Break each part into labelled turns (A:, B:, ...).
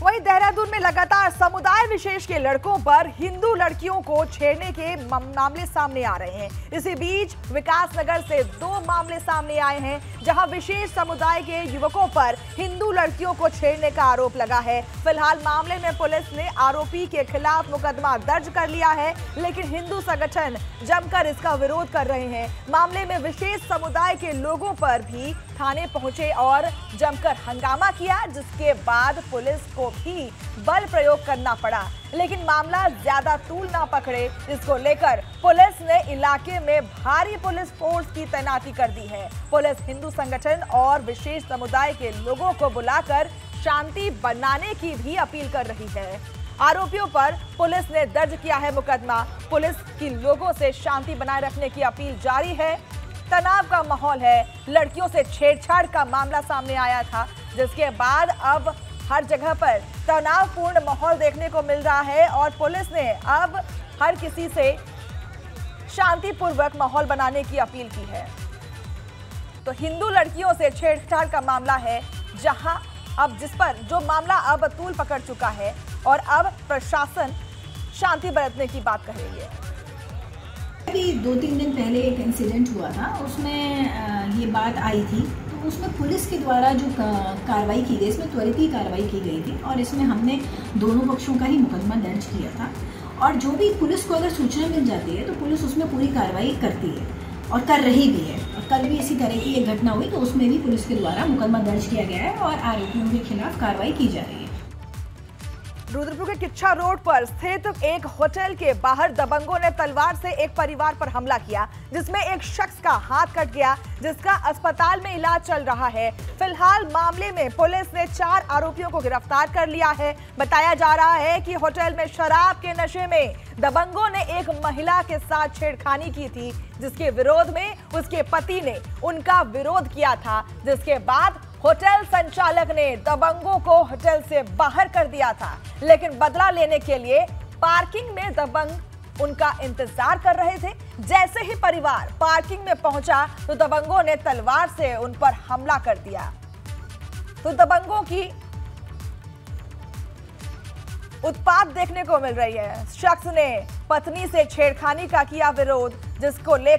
A: वहीं देहरादून में लगातार समुदाय विशेष के लड़कों पर हिंदू लड़कियों को छेड़ने के मामले सामने आ रहे हैं। इसी बीच विकासनगर से 2 मामले सामने आए हैं, जहां विशेष समुदाय के युवकों पर हिंदू लड़कियों को छेड़ने का आरोप लगा है। फिलहाल मामले में पुलिस ने आरोपी के खिलाफ मुकदमा दर्ज कर लिया है, लेकिन हिंदू संगठन जमकर इसका विरोध कर रहे हैं। मामले में विशेष समुदाय के लोगों पर भी थाने पहुंचे और जमकर हंगामा किया, जिसके बाद पुलिस को भी बल प्रयोग करना पड़ा, लेकिन मामला ज्यादा तूल ना पकड़े, इसको लेकर पुलिस ने इलाके में भारी पुलिस फोर्स की तैनाती कर दी है। पुलिस हिंदू संगठन और विशेष समुदाय के लोगों को बुलाकर शांति बनाने की भी अपील कर रही है। आरोपियों पर पुलिस ने दर्ज किया है मुकदमा। पुलिस की लोगों से शांति बनाए रखने की अपील जारी है। तनाव का माहौल है, लड़कियों से छेड़छाड़ का मामला सामने आया था, जिसके बाद अब हर जगह पर तनावपूर्ण माहौल देखने को मिल रहा है और पुलिस ने अब हर किसी से शांतिपूर्वक माहौल बनाने की अपील की है। तो हिंदू लड़कियों से छेड़छाड़ का मामला है, जहां अब जिस पर जो मामला अब तूल पकड़ चुका है और अब प्रशासन शांति बरतने की बात कह रही है।
B: अभी 2-3 दिन पहले एक इंसिडेंट हुआ था, उसमें ये बात आई थी, तो उसमें पुलिस के द्वारा जो कार्रवाई की गई, इसमें त्वरित ही कार्रवाई की गई थी और इसमें हमने दोनों पक्षों का ही मुकदमा दर्ज किया था। और जो भी पुलिस को अगर सूचना मिल जाती है तो पुलिस उसमें पूरी कार्रवाई करती है और कर रही भी है। और कल भी इसी तरह की एक घटना हुई तो उसमें भी पुलिस के द्वारा मुकदमा दर्ज किया गया है और आरोपियों के खिलाफ कार्रवाई की जा रही है।
A: रुद्रपुर के किच्छा रोड पर स्थित एक होटल के बाहर दबंगों ने तलवार से एक परिवार पर हमला किया, जिसमें एक शख्स का हाथ कट गया, जिसका अस्पताल में इलाज चल रहा है। फिलहाल मामले में पुलिस ने 4 आरोपियों को गिरफ्तार कर लिया है। बताया जा रहा है कि होटल में शराब के नशे में दबंगों ने एक महिला के साथ छेड़खानी की थी, जिसके विरोध में उसके पति ने उनका विरोध किया था, जिसके बाद होटल संचालक ने दबंगों को होटल से बाहर कर दिया था, लेकिन बदला लेने के लिए पार्किंग में दबंग उनका इंतजार कर रहे थे। जैसे ही परिवार पार्किंग में पहुंचा तो दबंगों ने तलवार से उन पर हमला कर दिया। तो दबंगों की उत्पात देखने को मिल रही है। शख्स ने पत्नी से छेड़खानी का किया विरोध, जिस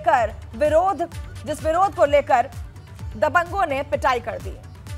A: विरोध को लेकर दबंगों ने पिटाई कर दी।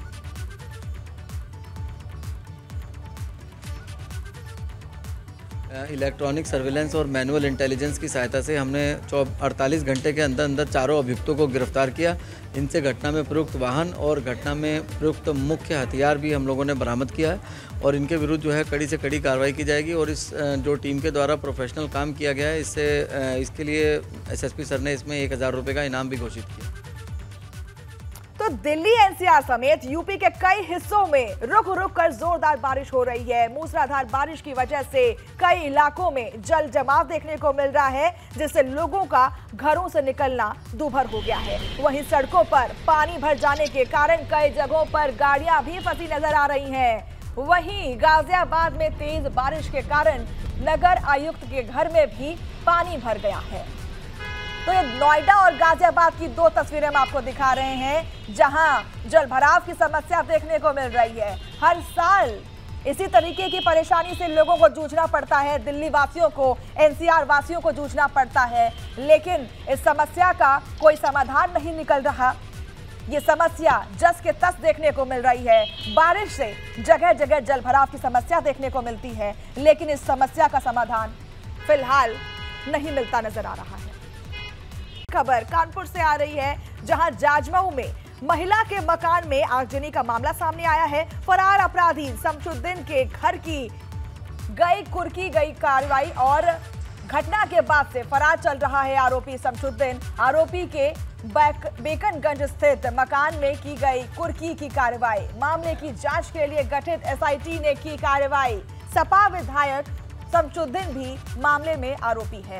C: इलेक्ट्रॉनिक सर्विलेंस और मैनुअल इंटेलिजेंस की सहायता से हमने 48 घंटे के अंदर अंदर चारों अभियुक्तों को गिरफ्तार किया। इनसे घटना में प्रयुक्त वाहन और घटना में प्रयुक्त मुख्य हथियार भी हम लोगों ने बरामद किया है और इनके विरुद्ध जो है कड़ी से कड़ी कार्रवाई की जाएगी। और इस जो टीम के द्वारा प्रोफेशनल काम किया गया है, इसके लिए एसएसपी सर ने इसमें 1000 रुपये का इनाम भी घोषित किया।
A: तो दिल्ली एनसीआर समेत यूपी के कई हिस्सों में रुक रुक कर जोरदार बारिश हो रही है। मूसलाधार बारिश की वजह से कई इलाकों में जल जमाव देखने को मिल रहा है, जिससे लोगों का घरों से निकलना दूभर हो गया है। वहीं सड़कों पर पानी भर जाने के कारण कई जगहों पर गाड़ियां भी फंसी नजर आ रही हैं। वहीं गाजियाबाद में तेज बारिश के कारण नगर आयुक्त के घर में भी पानी भर गया है। तो ये नोएडा और गाजियाबाद की 2 तस्वीरें हम आपको दिखा रहे हैं, जहां जलभराव की समस्या देखने को मिल रही है। हर साल इसी तरीके की परेशानी से लोगों को जूझना पड़ता है, दिल्ली वासियों को, एनसीआर वासियों को जूझना पड़ता है, लेकिन इस समस्या का कोई समाधान नहीं निकल रहा। ये समस्या जस के तस देखने को मिल रही है। बारिश से जगह जगह जलभराव की समस्या देखने को मिलती है, लेकिन इस समस्या का समाधान फिलहाल नहीं मिलता नजर आ रहा है। खबर कानपुर से आ रही है, जहां जाजमऊ में महिला के मकान में आगजनी का मामला सामने आया है। फरार अपराधी शमशुद्दीन के घर की कुर्की गई कार्रवाई और घटना के बाद से फरार चल रहा है आरोपी शमशुद्दीन। आरोपी के बेकनगंज स्थित मकान में की गई कुर्की की कार्रवाई। मामले की जांच के लिए गठित एसआईटी ने की कार्रवाई। सपा विधायक शमशुद्दीन भी मामले में आरोपी है।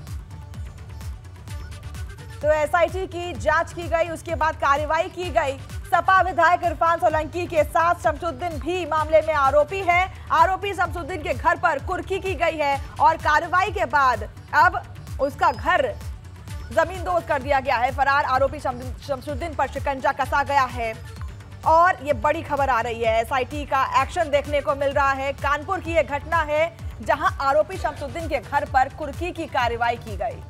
A: तो एसआईटी की जांच की गई, उसके बाद कार्रवाई की गई। सपा विधायक इरफान सोलंकी के साथ शमशुद्दीन भी मामले में आरोपी है। आरोपी शमशुद्दीन के घर पर कुर्की की गई है और कार्रवाई के बाद अब उसका घर जमींदोज कर दिया गया है। फरार आरोपी शमशुद्दीन पर शिकंजा कसा गया है। और ये बड़ी खबर आ रही है, एसआईटी का एक्शन देखने को मिल रहा है। कानपुर की यह घटना है जहां आरोपी शमसुद्दीन के घर पर कुर्की की कार्रवाई की गई।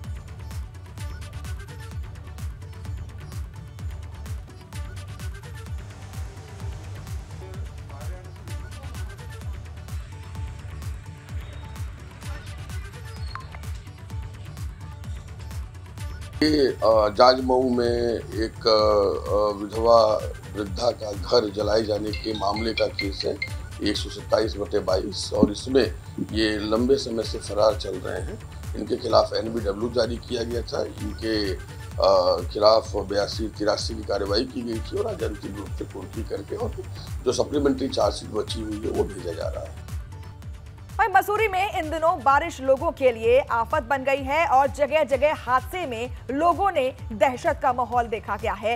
D: जाजमऊ में एक विधवा वृद्धा का घर जलाए जाने के मामले का केस है 127/22 और इसमें ये लंबे समय से फरार चल रहे हैं। इनके खिलाफ NBW जारी किया गया था। इनके खिलाफ 82-83 की कार्रवाई की गई थी और आज अंतिम रूप से कुर्की करके और जो सप्लीमेंट्री चार्जशीट बची हुई है वो भेजा जा रहा है।
A: मसूरी में इन दिनों बारिश लोगों के लिए आफत बन गई है और जगह जगह हादसे में लोगों ने दहशत का माहौल देखा गया है।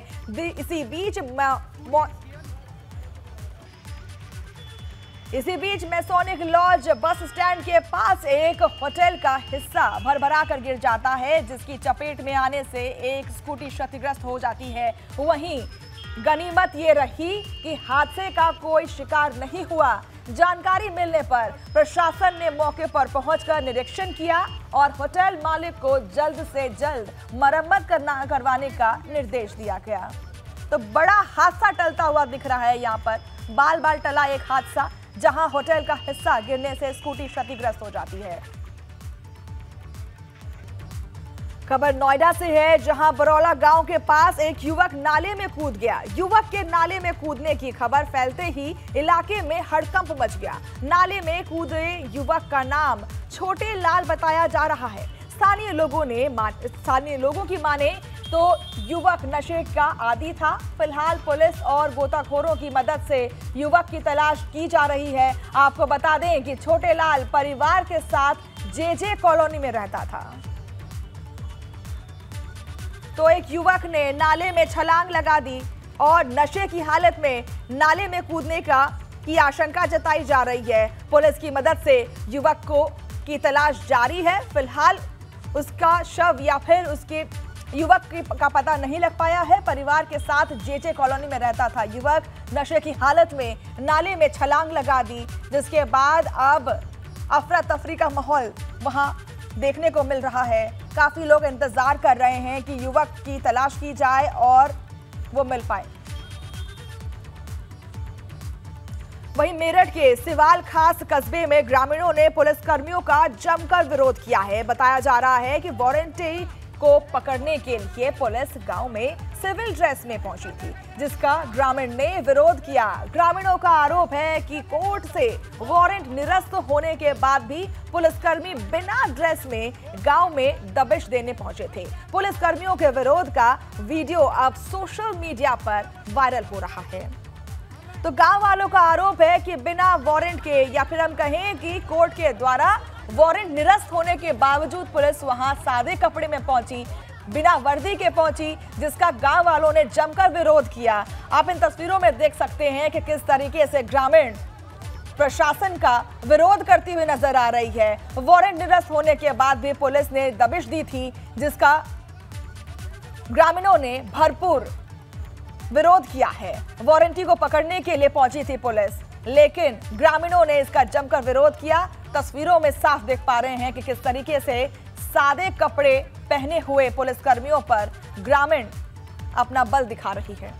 A: इसी बीच मैसोनिक लॉज बस स्टैंड के पास एक होटल का हिस्सा भरभरा कर गिर जाता है, जिसकी चपेट में आने से एक स्कूटी क्षतिग्रस्त हो जाती है। वहीं गनीमत ये रही कि हादसे का कोई शिकार नहीं हुआ। जानकारी मिलने पर प्रशासन ने मौके पर पहुंचकर निरीक्षण किया और होटल मालिक को जल्द से जल्द मरम्मत करवाने का निर्देश दिया गया। तो बड़ा हादसा टलता हुआ दिख रहा है। यहाँ पर बाल बाल टला एक हादसा जहां होटल का हिस्सा गिरने से स्कूटी क्षतिग्रस्त हो जाती है। खबर नोएडा से है जहां बरौला गांव के पास एक युवक नाले में कूद गया। युवक के नाले में कूदने की खबर फैलते ही इलाके में हड़कंप मच गया। नाले में कूदे युवक का नाम छोटे लाल बताया जा रहा है। स्थानीय लोगों की माने तो युवक नशे का आदी था। फिलहाल पुलिस और गोताखोरों की मदद से युवक की तलाश की जा रही है। आपको बता दें कि छोटे लाल परिवार के साथ JJ कॉलोनी में रहता था। तो एक युवक ने नाले में छलांग लगा दी और नशे की हालत में नाले में कूदने की आशंका जताई जा रही है। पुलिस की मदद से युवक की तलाश जारी है। फिलहाल उसका शव या फिर उसके युवक का पता नहीं लग पाया है। परिवार के साथ JJ कॉलोनी में रहता था युवक। नशे की हालत में नाले में छलांग लगा दी, जिसके बाद अब अफरा तफरी का माहौल वहां देखने को मिल रहा है। काफी लोग इंतजार कर रहे हैं कि युवक की तलाश की जाए और वो मिल पाए। वहीं मेरठ के सिवाल खास कस्बे में ग्रामीणों ने पुलिसकर्मियों का जमकर विरोध किया है। बताया जा रहा है कि वारंटी को पकड़ने के लिए पुलिस गांव में सिविल ड्रेस में पहुंची थी, जिसका ग्रामीण ने विरोध किया। ग्रामीणों का आरोप है कि कोर्ट से वारंट निरस्त होने के बाद भी पुलिसकर्मी बिना ड्रेस में गांव में दबिश देने पहुंचे थे। पुलिसकर्मियों के विरोध का वीडियो अब सोशल मीडिया पर वायरल हो रहा है। तो गांव वालों का आरोप है कि बिना वारंट के या फिर हम कहें कि कोर्ट के द्वारा वारंट निरस्त होने के बावजूद पुलिस वहां सादे कपड़े में पहुंची, बिना वर्दी के पहुंची, जिसका गांव वालों ने जमकर विरोध किया। आप इन तस्वीरों में देख सकते हैं कि किस तरीके से ग्रामीण प्रशासन का विरोध करती हुई नजर आ रही है। वारंट निरस्त होने के बाद भी पुलिस ने दबिश दी थी, जिसका ग्रामीणों ने भरपूर विरोध किया है। वारंटी को पकड़ने के लिए पहुंची थी पुलिस, लेकिन ग्रामीणों ने इसका जमकर विरोध किया। तस्वीरों में साफ देख पा रहे हैं कि किस तरीके से सादे कपड़े पहने हुए पुलिसकर्मियों पर ग्रामीण अपना बल दिखा रही है।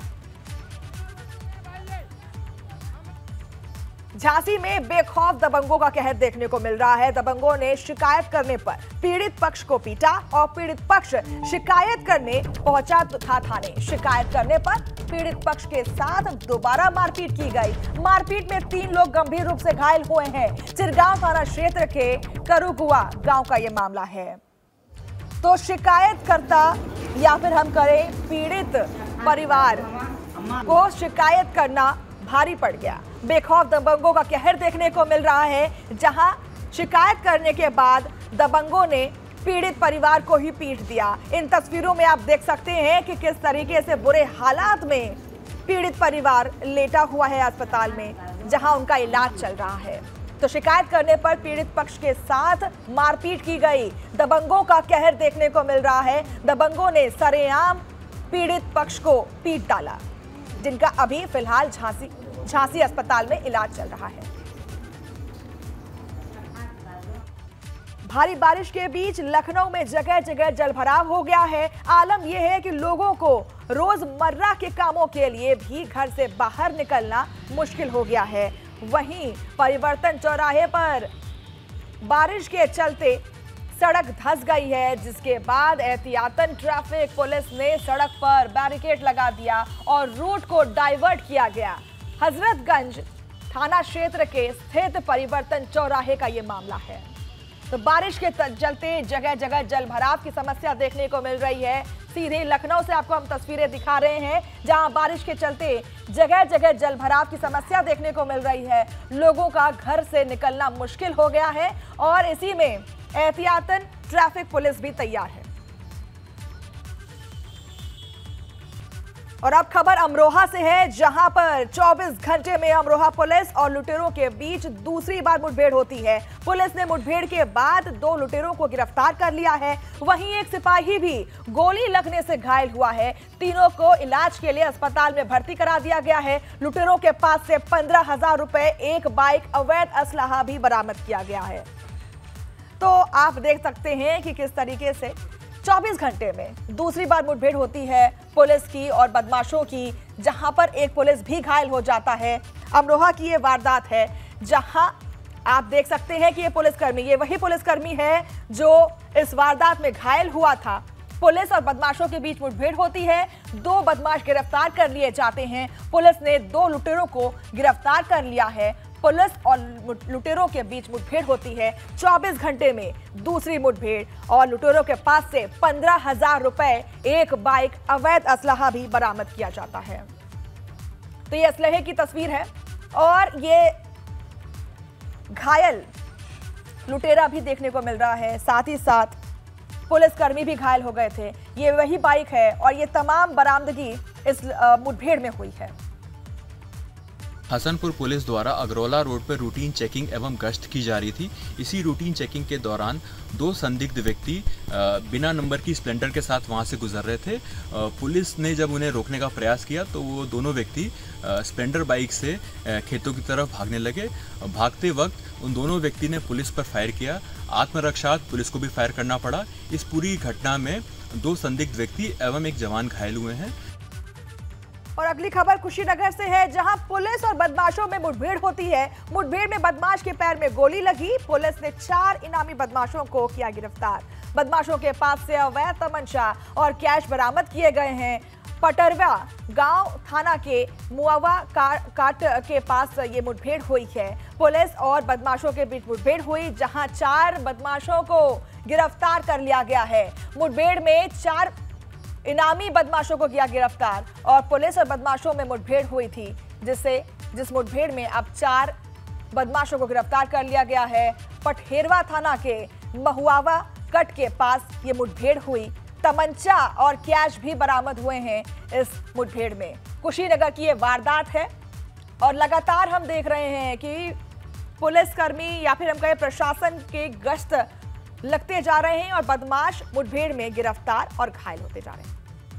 A: झांसी में बेखौफ दबंगों का कहर देखने को मिल रहा है। दबंगों ने शिकायत करने पर पीड़ित पक्ष को पीटा और पीड़ित पक्ष शिकायत करने पहुंचा था थाने। शिकायत करने पर पीड़ित पक्ष के साथ दोबारा मारपीट की गई। मारपीट में 3 लोग गंभीर रूप से घायल हुए हैं। चिरगांव थाना क्षेत्र के करुकुआ गांव का यह मामला है। तो शिकायतकर्ता या फिर हम करें पीड़ित परिवार को शिकायत करना भारी पड़ गया। बेखौफ दबंगों का कहर देखने को मिल रहा है, जहां शिकायत करने के बाद दबंगों ने पीड़ित परिवार को ही पीट दिया। इन तस्वीरों में आप देख सकते हैं कि किस तरीके से बुरे हालात में पीड़ित परिवार लेटा हुआ है अस्पताल में, जहां उनका इलाज चल रहा है। तो शिकायत करने पर पीड़ित पक्ष के साथ मारपीट की गई। दबंगों का कहर देखने को मिल रहा है। दबंगों ने सरेआम पीड़ित पक्ष को पीट डाला। जिनका अभी फिलहाल झांसी अस्पताल में इलाज चल रहा है। भारी बारिश के बीच लखनऊ में जगह जगह जलभराव हो गया है। आलम यह है कि लोगों को रोजमर्रा के कामों के लिए भी घर से बाहर निकलना मुश्किल हो गया है। वहीं परिवर्तन चौराहे पर बारिश के चलते सड़क धंस गई है, जिसके बाद एहतियातन ट्रैफिक पुलिस ने सड़क पर बैरिकेड लगा दिया और रूट को डाइवर्ट किया गया। हजरतगंज थाना क्षेत्र के स्थित परिवर्तन चौराहे का यह मामला है। तो बारिश के चलते जगह जगह जलभराव की समस्या देखने को मिल रही है। सीधे लखनऊ से आपको हम तस्वीरें दिखा रहे हैं, जहां बारिश के चलते जगह जगह जलभराव की समस्या देखने को मिल रही है। लोगों का घर से निकलना मुश्किल हो गया है और इसी में एहतियातन ट्रैफिक पुलिस भी तैयार है। और अब खबर अमरोहा से है, जहां पर 24 घंटे में अमरोहा पुलिस और लुटेरों के बीच दूसरी बार मुठभेड़ होती है। पुलिस ने मुठभेड़ के बाद 2 लुटेरों को गिरफ्तार कर लिया है। वहीं एक सिपाही भी गोली लगने से घायल हुआ है। तीनों को इलाज के लिए अस्पताल में भर्ती करा दिया गया है। लुटेरों के पास से 15,000 रुपए, एक बाइक, अवैध असलहा भी बरामद किया गया है। तो आप देख सकते हैं कि किस तरीके से 24 घंटे में दूसरी बार मुठभेड़ होती है पुलिस की और बदमाशों की, जहां पर एक पुलिस भी घायल हो जाता है। अमरोहा की ये वारदात है, जहां आप देख सकते हैं कि ये पुलिसकर्मी, ये वही पुलिसकर्मी है जो इस वारदात में घायल हुआ था। पुलिस और बदमाशों के बीच मुठभेड़ होती है, 2 बदमाश गिरफ्तार कर लिए जाते हैं। पुलिस ने 2 लुटेरों को गिरफ्तार कर लिया है। पुलिस और लुटेरों के बीच मुठभेड़ होती है। 24 घंटे में दूसरी मुठभेड़ और लुटेरों के पास से 15,000 रुपए, एक बाइक, अवैध असलहा भी बरामद किया जाता है। तो ये असलहे की तस्वीर है और ये घायल लुटेरा भी देखने को मिल रहा है, साथ ही साथ पुलिसकर्मी भी घायल हो गए थे। ये वही बाइक है और ये तमाम बरामदगी इस मुठभेड़ में हुई है।
E: हसनपुर पुलिस द्वारा अगरौला रोड पर रूटीन चेकिंग एवं गश्त की जा रही थी। इसी रूटीन चेकिंग के दौरान 2 संदिग्ध व्यक्ति बिना नंबर की स्प्लेंडर के साथ वहां से गुजर रहे थे। पुलिस ने जब उन्हें रोकने का प्रयास किया तो वो दोनों व्यक्ति स्प्लेंडर बाइक से खेतों की तरफ भागने लगे। भागते वक्त उन दोनों व्यक्ति ने पुलिस पर फायर किया। आत्मरक्षार्थ पुलिस को भी फायर करना पड़ा। इस पूरी घटना में 2 संदिग्ध व्यक्ति एवं एक जवान घायल हुए हैं।
A: और अगली खबर कुशीनगर से है, जहां पुलिस और बदमाशों में मुठभेड़ होती है। मुठभेड़ में बदमाश के पैर में गोली लगी। पुलिस ने 4 इनामी बदमाशों को किया गिरफ्तार। बदमाशों के पास से अवैध तमंचा और कैश बरामद किए गए हैं। पटरवा गांव थाना के मुआवा काट के पास ये मुठभेड़ हुई है। पुलिस और बदमाशों के बीच मुठभेड़ हुई, जहां 4 बदमाशों को गिरफ्तार कर लिया गया है। मुठभेड़ में 4 इनामी बदमाशों को किया गिरफ्तार और पुलिस और बदमाशों में मुठभेड़ हुई थी, जिस मुठभेड़ में अब 4 बदमाशों को गिरफ्तार कर लिया गया है। पटहेरवा थाना के महुआवा कट के पास ये मुठभेड़ हुई। तमंचा और कैश भी बरामद हुए हैं इस मुठभेड़ में। कुशीनगर की ये वारदात है और लगातार हम देख रहे हैं कि पुलिसकर्मी या फिर हम कहें प्रशासन के गश्त लगते जा रहे हैं और बदमाश मुठभेड़ में गिरफ्तार और घायल होते जा रहे हैं।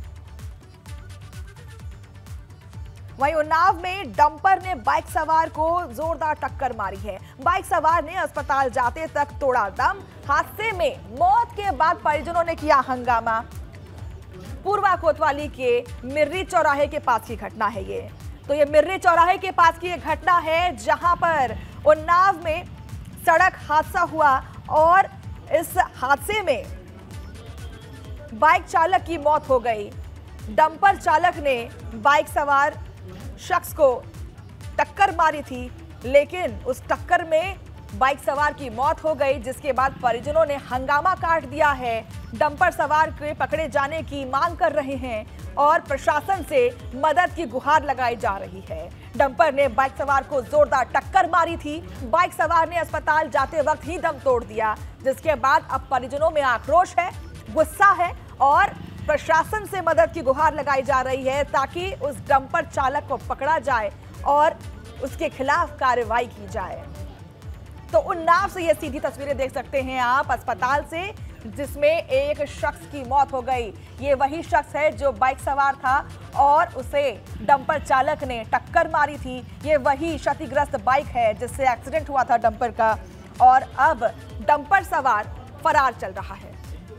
A: वहीं उन्नाव में डंपर ने बाइक सवार को जोरदार टक्कर मारी है। बाइक सवार ने अस्पताल जाते तक तोड़ा दम। हादसे में मौत के बाद परिजनों ने किया हंगामा। पूर्वा कोतवाली के मिर्री चौराहे के पास की घटना है ये। तो ये मिर्री चौराहे के पास की ये घटना है, जहां पर उन्नाव में सड़क हादसा हुआ और इस हादसे में बाइक चालक की मौत हो गई। डंपर चालक ने बाइक सवार शख्स को टक्कर मारी थी, लेकिन उस टक्कर में बाइक सवार की मौत हो गई, जिसके बाद परिजनों ने हंगामा काट दिया है। डंपर सवार के पकड़े जाने की मांग कर रहे हैं और प्रशासन से मदद की गुहार लगाई जा रही है। डंपर ने बाइक सवार को जोरदार टक्कर मारी थी। बाइक सवार ने अस्पताल जाते वक्त ही दम तोड़ दिया, जिसके बाद अब परिजनों में आक्रोश है, गुस्सा है और प्रशासन से मदद की गुहार लगाई जा रही है ताकि उस डंपर चालक को पकड़ा जाए और उसके खिलाफ कार्रवाई की जाए। तो उन्नाव से ये सीधी तस्वीरें देख सकते हैं आप अस्पताल से, जिसमें एक शख्स की मौत हो गई। ये वही शख्स है जो बाइक सवार था और उसे डंपर चालक ने टक्कर मारी थी। ये वही क्षतिग्रस्त बाइक है जिससे एक्सीडेंट हुआ था डंपर का, और अब डंपर सवार फरार चल रहा है।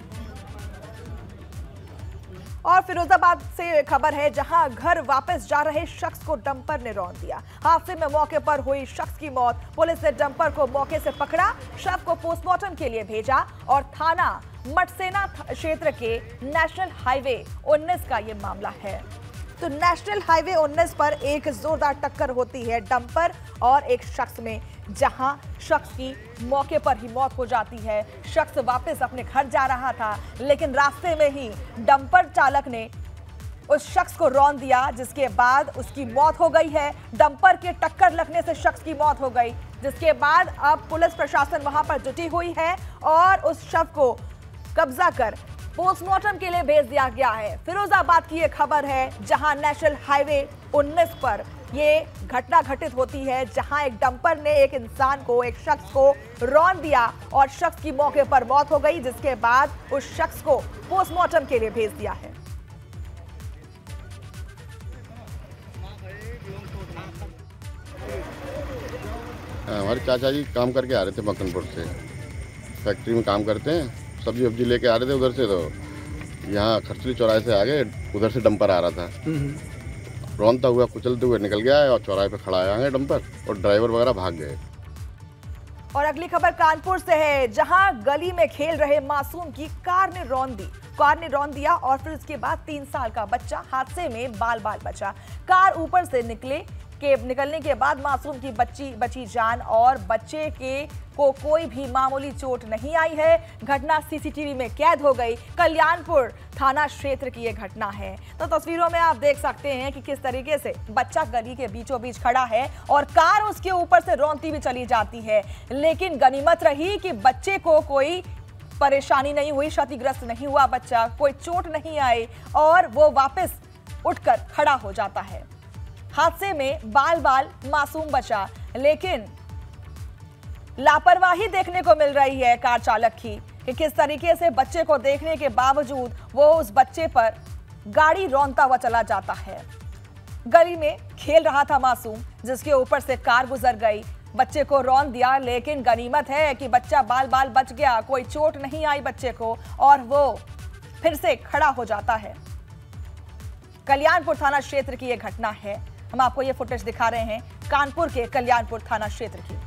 A: और फिरोजाबाद से खबर है, जहां घर वापस जा रहे शख्स को डंपर ने रौंद दिया। हादसे में मौके पर हुई शख्स की मौत। पुलिस ने डंपर को मौके से पकड़ा, शव को पोस्टमार्टम के लिए भेजा और थाना मटसेना क्षेत्र के नेशनल हाईवे 19 का ये मामला है। तो नेशनल हाईवे 19 पर एक जोरदार टक्कर होती है डंपर और एक शख्स में, जहां शख्स की मौके पर ही मौत हो जाती है। शख्स वापस अपने घर जा रहा था, लेकिन रास्ते में ही डंपर चालक ने उस शख्स को रौंद दिया, जिसके बाद उसकी मौत हो गई है। डंपर के टक्कर लगने से शख्स की मौत हो गई, जिसके बाद अब पुलिस प्रशासन वहां पर जुटी हुई है और उस शव को कब्जा कर पोस्टमार्टम के लिए भेज दिया गया है। फिरोजाबाद की ये खबर है, जहां नेशनल हाईवे 19 पर ये घटना घटित होती है, जहां एक डंपर ने एक इंसान को, एक शख्स को रौंद दिया और शख्स की मौके पर मौत हो गई, जिसके बाद उस शख्स को पोस्टमार्टम के लिए भेज दिया है।
F: हमारे चाचा जी काम करके आ रहे थे मक्खनपुर से, फैक्ट्री में काम करते हैं, सब्जी वब्जी लेके आ रहे थे उधर से, तो यहाँ खरचली चौराहे से आगे उधर से डंपर आ रहा था, रौंदता हुआ कुचलते हुए निकल गया और चौराहे पे खड़ा आया डंपर और ड्राइवर वगैरह भाग गए।
A: और अगली खबर कानपुर से है, जहां गली में खेल रहे मासूम की कार ने रौंद दिया और फिर उसके बाद 3 साल का बच्चा हादसे में बाल बचा। कार ऊपर से निकलने के बाद मासूम की बची जान और बच्चे को कोई भी मामूली चोट नहीं आई है। घटना सीसीटीवी में कैद हो गई। कल्याणपुर थाना क्षेत्र की यह घटना है। तो तस्वीरों में आप देख सकते हैं कि किस तरीके से बच्चा गली के बीचों बीच खड़ा है और कार उसके ऊपर से रौंदती भी चली जाती है, लेकिन गनीमत रही कि बच्चे को कोई परेशानी नहीं हुई, क्षतिग्रस्त नहीं हुआ बच्चा, कोई चोट नहीं आई और वो वापस उठकर खड़ा हो जाता है। हादसे में बाल मासूम बचा, लेकिन लापरवाही देखने को मिल रही है कार चालक की कि किस तरीके से बच्चे को देखने के बावजूद वो उस बच्चे पर गाड़ी रौंदता हुआ चला जाता है। गली में खेल रहा था मासूम, जिसके ऊपर से कार गुजर गई, बच्चे को रौंद दिया, लेकिन गनीमत है कि बच्चा बाल बच गया, कोई चोट नहीं आई बच्चे को और वो फिर से खड़ा हो जाता है। कल्याणपुर थाना क्षेत्र की यह घटना है। हम आपको ये फुटेज दिखा रहे हैं कानपुर के कल्याणपुर थाना क्षेत्र की।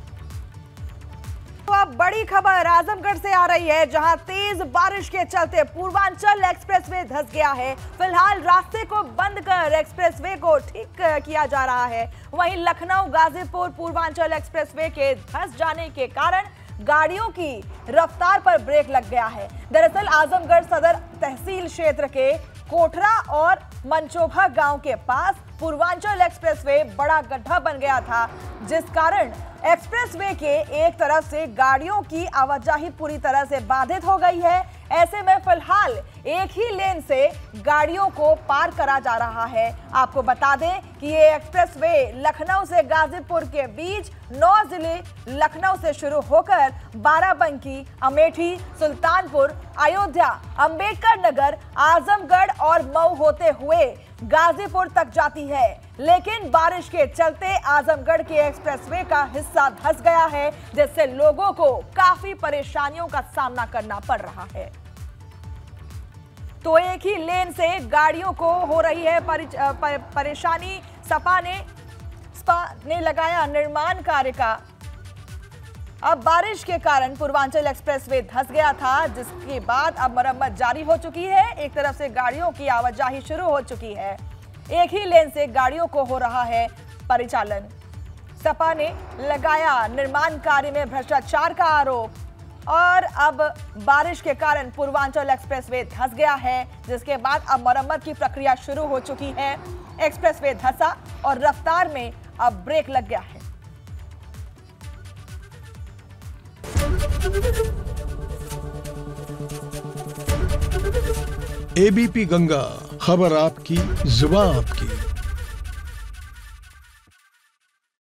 A: तो अब बड़ी खबर आजमगढ़ से आ रही है, जहां तेज बारिश के चलते पूर्वांचल एक्सप्रेसवे धंस गया है। फिलहाल रास्ते को बंद कर एक्सप्रेसवे को ठीक किया जा रहा है। वहीं लखनऊ गाजीपुर पूर्वांचल एक्सप्रेसवे के धंस जाने के कारण गाड़ियों की रफ्तार पर ब्रेक लग गया है। दरअसल आजमगढ़ सदर तहसील क्षेत्र के कोठरा और मनचोभा गांव के पास पूर्वांचल एक्सप्रेसवे बड़ा गड्ढा बन गया था, जिस कारण एक्सप्रेसवे के एक तरफ से गाड़ियों की आवाजाही पूरी तरह से बाधित हो गई है। ऐसे में फिलहाल एक ही लेन से गाड़ियों को पार करा जा रहा है। आपको बता दें कि ये एक्सप्रेसवे लखनऊ से गाजीपुर के बीच 9 जिले लखनऊ से शुरू होकर बाराबंकी, अमेठी, सुल्तानपुर, अयोध्या, अंबेडकर नगर, आजमगढ़ और मऊ होते हुए गाजीपुर तक जाती है। लेकिन बारिश के चलते आजमगढ़ के एक्सप्रेसवे का हिस्सा धंस गया है, जिससे लोगों को काफी परेशानियों का सामना करना पड़ रहा है। तो एक ही लेन से गाड़ियों को हो रही है परेशानी। सपा ने लगाया निर्माण कार्य का। अब बारिश के कारण पूर्वांचल एक्सप्रेसवे धंस गया था, जिसके बाद अब मरम्मत जारी हो चुकी है। एक तरफ से गाड़ियों की आवाजाही शुरू हो चुकी है, एक ही लेन से गाड़ियों को हो रहा है परिचालन। सपा ने लगाया निर्माण कार्य में भ्रष्टाचार का आरोप और अब बारिश के कारण पूर्वांचल एक्सप्रेसवे धंस गया है, जिसके बाद अब मरम्मत की प्रक्रिया शुरू हो चुकी है। एक्सप्रेसवे धंसा और रफ्तार में अब ब्रेक लग गया है।
G: एबीपी गंगा, खबर आपकी, जुबान आपकी।